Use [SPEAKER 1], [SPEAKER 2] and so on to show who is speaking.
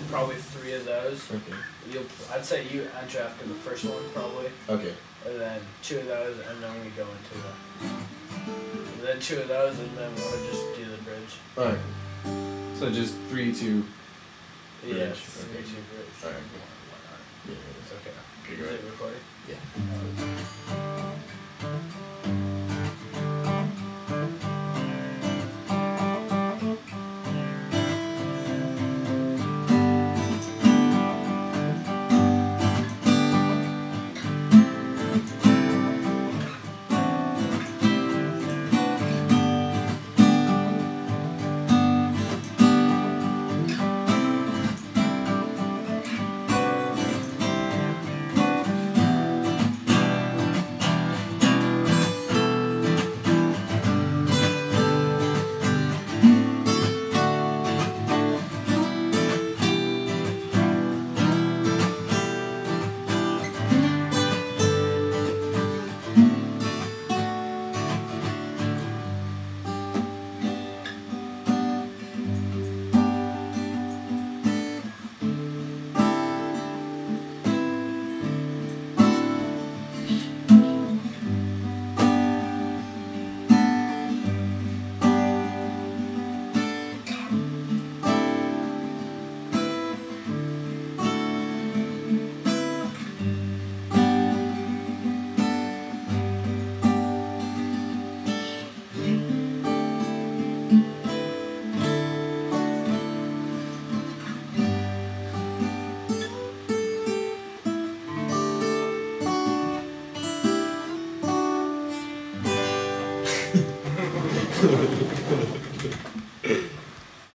[SPEAKER 1] probably 3 of those.
[SPEAKER 2] Okay.
[SPEAKER 1] I'd say you enter after the first one probably.
[SPEAKER 2] Okay.
[SPEAKER 1] And then 2 of those, and then we go into the. Then 2 of those, and then we'll just do the bridge.
[SPEAKER 2] Alright. So just 3, 2.
[SPEAKER 1] Yeah,
[SPEAKER 2] Bridge.
[SPEAKER 1] 3, 2 bridge.
[SPEAKER 2] Alright. Yeah.
[SPEAKER 1] Okay.
[SPEAKER 2] Okay, go
[SPEAKER 1] Is
[SPEAKER 2] ahead.
[SPEAKER 1] it recording?
[SPEAKER 2] Yeah.